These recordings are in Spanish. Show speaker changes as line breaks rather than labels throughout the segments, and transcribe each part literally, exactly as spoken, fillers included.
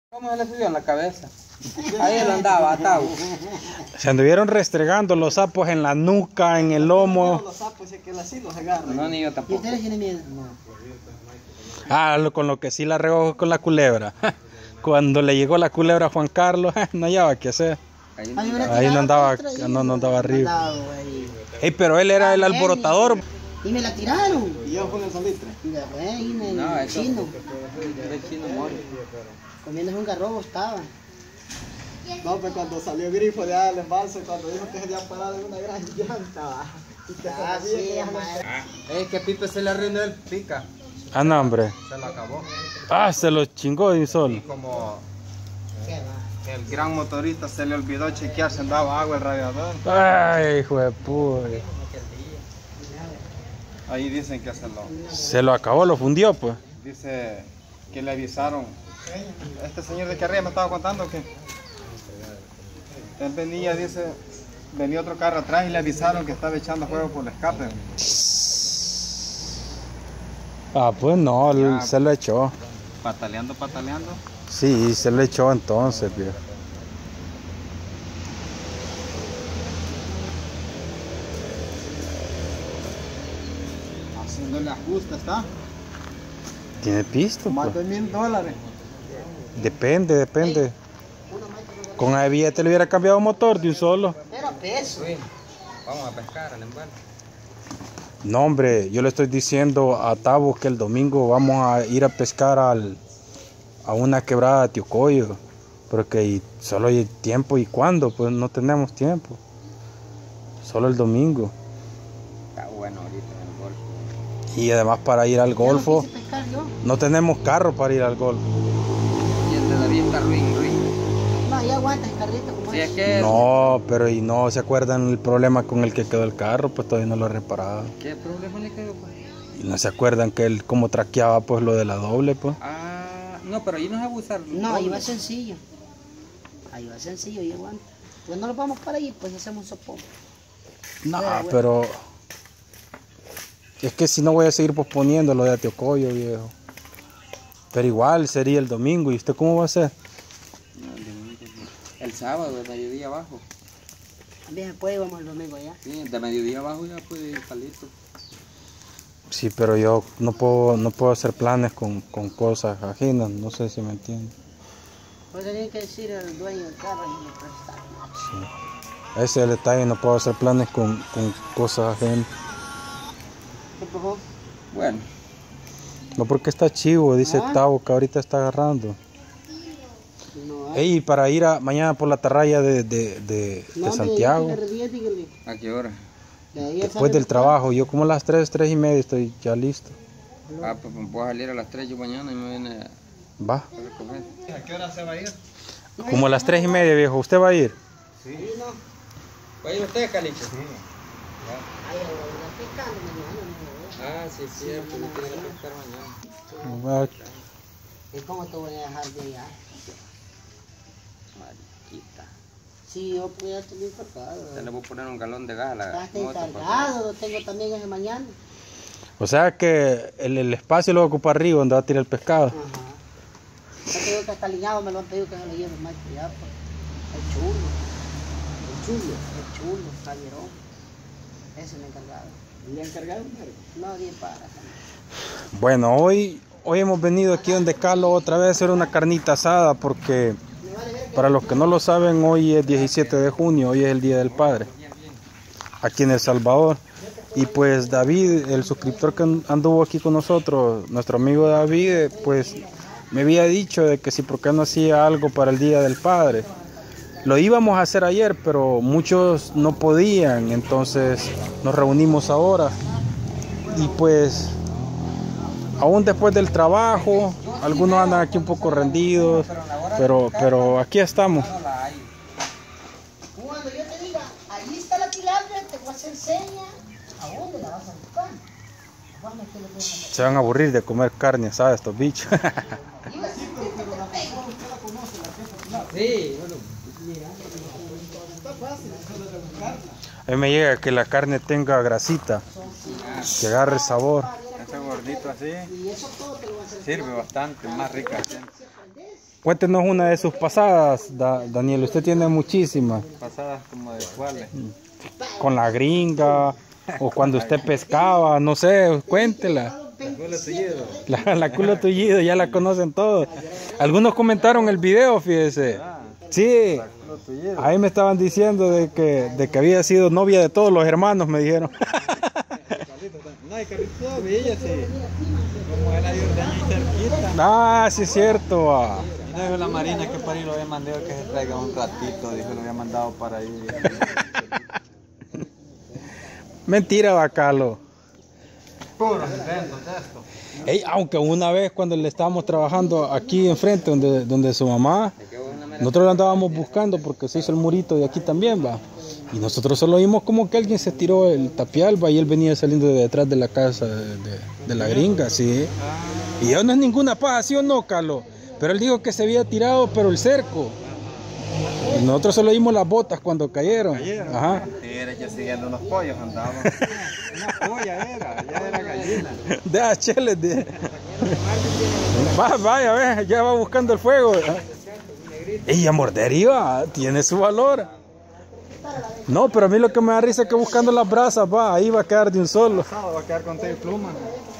¿Cómo se le subió en la cabeza? Ahí él andaba atado.
Se anduvieron restregando los sapos en la nuca, en el lomo.
Los sapos, ese que así los agarran.
No, ni yo tampoco.
¿Y ustedes tienen miedo? No.
Ah, lo, con lo que sí la regó con la culebra. Cuando le llegó la culebra a Juan Carlos, no hallaba qué hacer.
Ahí,
Ahí no andaba, no, no andaba arriba. Ey, pero él era el alborotador.
Y me la tiraron.
¿Y yo con el salitre?
Y la fue ahí en el
No, eso-
chino.
el chino moro.
Comiendo un garrobo estaba.
No, pues cuando salió el grifo de allá del embalse, cuando dijo que se había parado en una gran llanta. Y que
Ah,
se
sí,
sabía que-
madre.
Es que Pipe se le arruinó el pica.
Ah, no, hombre.
Se lo acabó.
Ah, se lo chingó de un solo.
Como
Qué va.
el gran motorista se le olvidó chequear si andaba agua el radiador.
Ay, hijo de puta.
Ahí dicen que se lo...
Se lo acabó, lo fundió, pues.
Dice que le avisaron. Este señor de aquí arriba me estaba contando que él venía, dice, venía otro carro atrás y le avisaron que estaba echando fuego por el escape.
Ah, pues no, él
Ya.
se lo echó.
Pataleando, pataleando.
Sí, se lo echó entonces, viejo.
Haciéndole ajuste, ¿está?
Tiene pisto,
Más
pues.
de mil dólares.
Depende, depende. Con la billete le hubiera cambiado motor de un solo.
Era peso.
Vamos a pescar al embalse.
No, hombre, yo le estoy diciendo a Tabo que el domingo vamos a ir a pescar al, a una quebrada de Tiocoyo. Porque y solo hay tiempo y cuándo, pues no tenemos tiempo. Solo el domingo.
Está bueno ahorita en el golfo.
Y además para ir al golfo,
Yo no quise pescar yo.
no tenemos carro para ir al golfo.
Y el de David está ruin, ruin.
No, ya aguanta el carrito como
Si es
es.
que...
No, pero y no se acuerdan el problema con el que quedó el carro, pues todavía no lo he reparado.
¿Qué problema le quedó? Pues?
Y no se acuerdan que él como traqueaba pues lo de la doble, pues.
Ah, no, pero ahí no es abusar.
No, ahí va sencillo. Ahí va sencillo y aguanta. Pues no nos vamos para ahí, pues hacemos un sopón.
No,
Pero bueno.
pero es que si no voy a seguir posponiendo lo de Atiocoyo, viejo. Pero igual sería el domingo. ¿Y usted cómo va a hacer?
El sábado, de mediodía abajo.
Bien, después vamos el domingo allá.
Sí, de mediodía abajo ya puede ir palito.
Sí, pero yo no puedo, no puedo hacer planes con, con cosas ajenas. No sé si me entienden.
Pues tenía que decir al dueño del carro y me prestar.
Sí. Ese es el detalle, no puedo hacer planes con, con cosas ajenas.
¿Qué pasó?
Bueno,
No porque está chivo, dice
Ah.
Tavo que ahorita está agarrando.
No,
Ey, para ir a, mañana por la atarraya de, de, de, de Santiago,
¿a qué hora?
después del trabajo, yo como a las tres, tres y media estoy ya listo.
Ah, pues voy a salir a las tres yo mañana y me viene a
Va,
recoger.
¿A qué hora se va a ir?
como a las tres y media, viejo, ¿usted va a ir?
Sí. ¿Va a ir usted, Caliche? Sí.
Ay, la pescando mañana,
Ah, sí, es cierto, me tiene que pescar mañana.
Va.
¿no? ¿Y cómo te voy a dejar de allá?
Mariquita.
Sí, yo pues ya estoy encargado.
Ya le voy a poner un galón de gas a la
Estás
moto,
encargado, lo tengo también ese mañana.
O sea que el, el espacio lo ocupa arriba donde va a tirar el pescado.
Ajá. Yo te digo que hasta alineado me lo han pedido que se lo lleve más que allá, pues. El chulo. El chulo. El chulo, Javierón. Ese es el encargado.
¿Y el encargado?
No, diez para.
Bueno, hoy, hoy hemos venido aquí donde Carlos otra vez a hacer una carnita asada porque para los que no lo saben, hoy es diecisiete de junio, hoy es el Día del Padre, aquí en El Salvador. Y pues David, el suscriptor que anduvo aquí con nosotros, nuestro amigo David, pues me había dicho de que si por qué no hacía algo para el Día del Padre. Lo íbamos a hacer ayer, pero muchos no podían, entonces nos reunimos ahora. Y pues, aún después del trabajo, algunos andan aquí un poco rendidos, pero, pero aquí estamos.
Cuando yo te diga, ahí está la tilapia, te voy a hacer seña. ¿A dónde la vas a buscar? Vos me que lo tienes.
Se van a aburrir de comer carne asada estos bichos.
Sí, bueno. A
mí me llega que la carne tenga grasita, que agarre sabor.
Ese gordito caldito así,
Y eso todo te lo van a hacer.
sirve bastante, más rica.
Cuéntenos una de sus pasadas, Da- Daniel. Usted tiene muchísimas.
Pasadas como de cuáles.
Con la gringa, o cuando usted pescaba, no sé, cuéntela. La, la culo tullido, ya la conocen todos. Algunos comentaron el video, fíjese. Sí, ahí me estaban diciendo de que, de que había sido novia de todos los hermanos, me dijeron.
No, y Carlito Villa, sí. Como él ayuda de ahí cerquita.
Ah, sí es cierto. Va.
Y no dijo la Marina que para ahí lo había mandado que se traiga un ratito, dijo, lo había mandado para ahí.
Mentira, Bacalo.
Puro invento de esto.
Ey, aunque una vez cuando le estábamos trabajando aquí enfrente donde, donde su mamá, nosotros la andábamos buscando porque se hizo el murito de aquí también, va. Y nosotros solo vimos como que alguien se tiró el tapial, va, y él venía saliendo de detrás de la casa de, de, de la gringa, sí. Y eso no es ninguna paja, ¿sí o no, Carlos? Pero él dijo que se había tirado, pero el cerco. Y nosotros solo vimos las botas cuando cayeron.
¿Cayeron?
Ajá.
Sí, era ya siguiendo unos pollos andaba. Una polla era, ya era gallina.
De cheles, de... Va, vaya, ve, ya va buscando el fuego. Y a morder iba, tiene su valor. No, pero a mí lo que me da risa es que buscando las brasas, va, ahí va a quedar de un solo.
Va a quedar con té y pluma.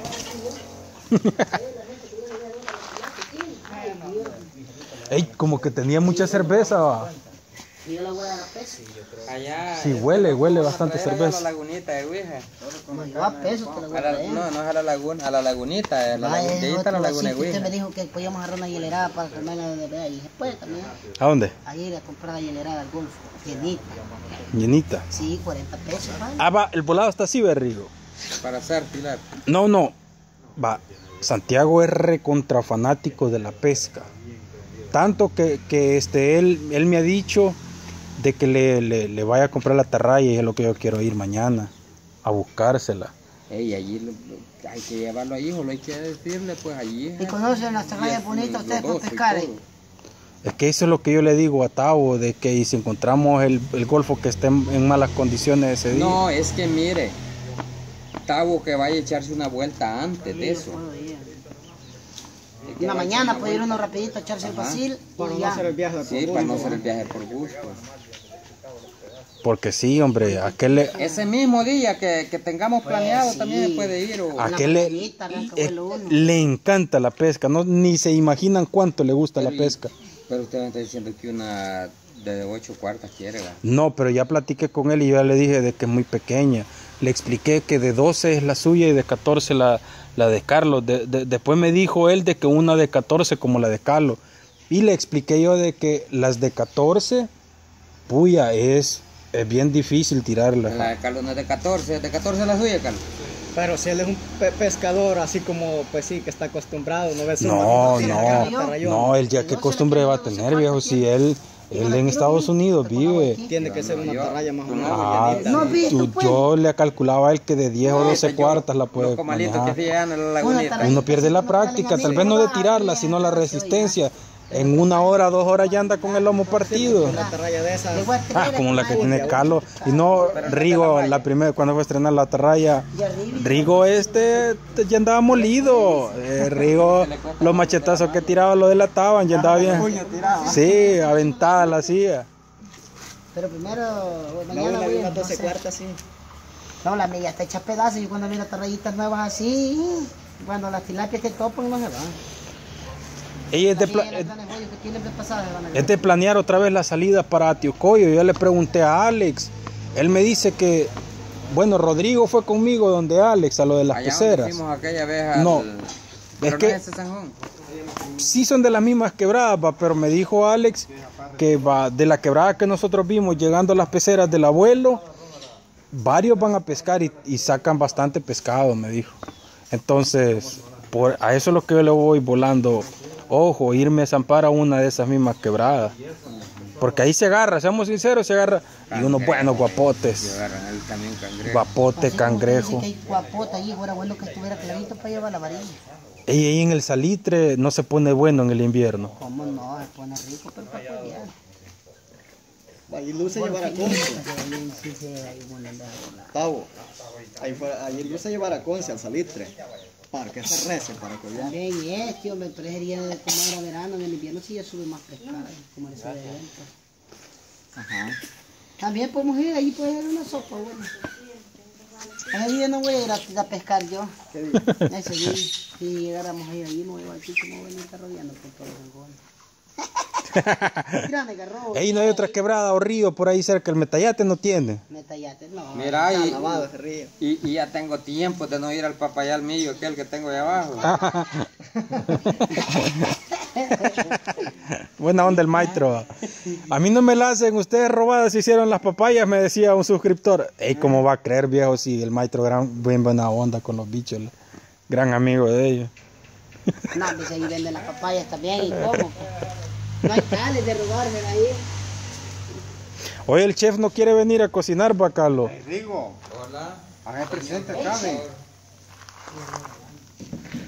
Ey, como que tenía mucha cerveza, va.
Y yo le voy a dar a peso.
Allá.
Sí, huele, huele bastante
Traer a
cerveza.
la lagunita de Ouija.
Yo a peso te lo voy
A
a
la-
traer.
No, no es a la laguna, a la lagunita. A la,
Ah,
lagun-
es
de ahí está la
otro,
laguna de
así que usted
Ouija.
me dijo que podíamos agarrar una hielerada para comerla de bebé. Y después también,
¿A dónde?
a ir a comprar la hielerada al Golfo. Llenita.
Llenita.
Sí, cuarenta pesos, ¿vale?
Ah, va, el volado está así, Berrigo.
Para hacer pilar.
No, no. Va, Santiago es recontra fanático de la pesca. Tanto que, que este, él, él me ha dicho de que le, le, le vaya a comprar la atarraya y es lo que yo quiero ir mañana a buscársela.
Ey, allí lo- lo- hay que llevarlo allí, o lo hay que decirle, pues allí.
Y conocen las rayas bonitas ustedes para pescar. ¿eh?
Es que eso es lo que yo le digo a Tavo, de que y si encontramos el, el golfo que esté en, en malas condiciones ese día.
No, es que mire, Tavo que vaya a echarse una vuelta antes de eso.
En la mañana puede ir uno rapidito a echarse el basil
Para
y
no
ya.
hacer el viaje de
Sí, para no hacer el viaje por gusto.
Porque sí, hombre, aquel le,
Ese mismo día que, que tengamos planeado
Pues sí.
también se puede ir. O...
a
Una
aquel le,
mañanita, arranca
eh,
vuelo uno.
le encanta la pesca, no ni se imaginan cuánto le gusta la
Pero-
pesca.
Pero usted me está diciendo que una de ocho cuartas quiere, ¿va?
No, pero ya platiqué con él y ya le dije de que es muy pequeña. Le expliqué que de doce es la suya y de catorce la, la de Carlos. De- de- después me dijo él de que una de catorce como la de Carlos. Y le expliqué yo de que las de catorce, puya, es, es bien difícil tirarlas.
La de Carlos no es de catorce, es de catorce la suya, Carlos.
Pero si él es un pe- pescador así como, pues sí, que está acostumbrado, no ves
No,
Sí,
no,
atarrayón.
no, él ya qué costumbre va a tener, viejo, si él, él en Estados Unidos vive.
Tiene que ser una atarraya más o menos
Ah,
llenita.
No, vi-
yo, yo le calculaba a él que de diez o doce cuartas la puede
Los comalitos
manejar.
que se llegan a la lagunita.
Uno pierde la práctica, tal vez no de tirarla, sino la resistencia. En una hora, dos horas ya anda con el lomo partido.
Una atarraya de esas.
Le voy a
Ah,
traer
como la que
aquí,
tiene Carlos. Y no, Rigo, la primera, cuando fue a estrenar la atarraya,
y arriba.
Rigo este ya andaba molido. Eh, Rigo, los machetazos que tiraba lo delataban, ya andaba bien. Sí, aventada la hacía.
Pero primero,
La
mañana
una
voy
de
a
unas doce
entonces-
cuartas, sí.
No, la media está hecha pedazos. Yo cuando miro atarrayitas nuevas así, cuando las tilapias te topan, no se van.
Ella es de, pla-
También las grandes joyas que tienen de pasada se van a
es de planear otra vez la salida para Atiocoyo. Yo le pregunté a Alex. Él me dice que, bueno, Rodrigo fue conmigo donde Alex, a lo de las
Allá donde
peceras.
fuimos aquella vez al...
No,
Pero
es que-
no es ese Sanjón.
Sí son de las mismas quebradas, va, pero me dijo Alex que va de la quebrada que nosotros vimos llegando a las peceras del abuelo, varios van a pescar y, y sacan bastante pescado, me dijo. Entonces, por, a eso es lo que yo le voy volando. Ojo, irme a zampar a una de esas mismas quebradas. Porque ahí se agarra, seamos sinceros, se agarra. Y unos buenos
Y
guapotes.
agarran el también cangrejo.
Guapote,
Así como usted
cangrejo.
dice que hay guapota allí, fuera bueno que estuviera clarito para llevar la varilla.
Y ahí en el salitre no se pone bueno en el invierno.
¿Cómo no? Se pone rico, pero para pelear.
Ahí luce llevar a Conce.
Sí, sí, sí, hay una andada.
Tavo. Ahí, fuera, ahí luce llevar a Conce al salitre. Para que se rece, para que ya.
También y este, hombre, pero ese día de como era verano, en el invierno sí ya sube más pescado, como le sube de adentro.
Ajá.
También podemos ir, ahí puede haber una sopa, bueno. Ese día no voy a ir a, a pescar yo.
¿Qué día?
Ese día, si llegáramos a ir allí, me voy a decir que me voy a venir rodeando por todos los rincones. Mira, me agarró.
Ahí no hay otra quebrada o río por ahí cerca, el Metayate no tiene.
Metallate, no.
Mira,
Está
y,
lavado ese río.
y, y ya tengo tiempo de no ir al papayal mío, aquel que tengo allá abajo.
Buena onda el maestro. A mí no me la hacen, ustedes robadas hicieron las papayas, me decía un suscriptor. Ey, ¿cómo va a creer, viejo, si el maestro gran, bien buena onda con los bichos, el gran amigo de ellos?
No, pues ahí venden las papayas también, ¿y cómo? Pues? No hay tales de robarse ahí.
Hoy el chef no quiere venir a cocinar, va, Carlos.
Ay, Rigo,
Hola.
haga presente acá, ven.